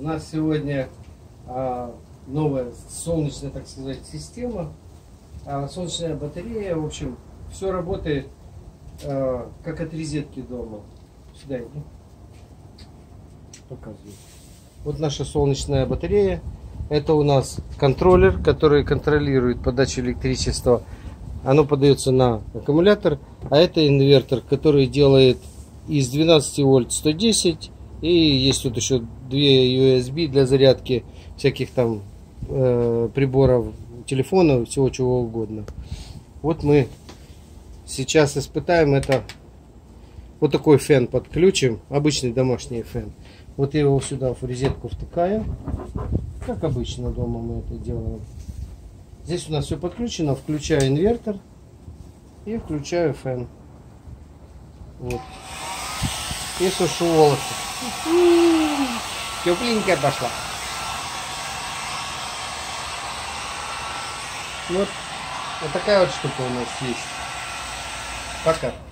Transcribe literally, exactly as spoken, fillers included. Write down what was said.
нас сегодня а, новая солнечная, так сказать, система, а, солнечная батарея. В общем, все работает а, как от розетки дома. Сюда иди. Показываю. Вот наша солнечная батарея. Это у нас контроллер, который контролирует подачу электричества. Оно подается на аккумулятор, а это инвертор, который делает из двенадцати вольт сто десять. И есть тут еще две ю эс би для зарядки всяких там э, приборов, телефонов, всего чего угодно. Вот мы сейчас испытаем это. Вот такой фен подключим, обычный домашний фен. Вот я его сюда в розетку втыкаю, как обычно дома мы это делаем. Здесь у нас все подключено, включаю инвертор и включаю фен. Вот. И сушу волосы. Тепленькая пошла. Вот, вот такая вот штука у нас есть. Пока.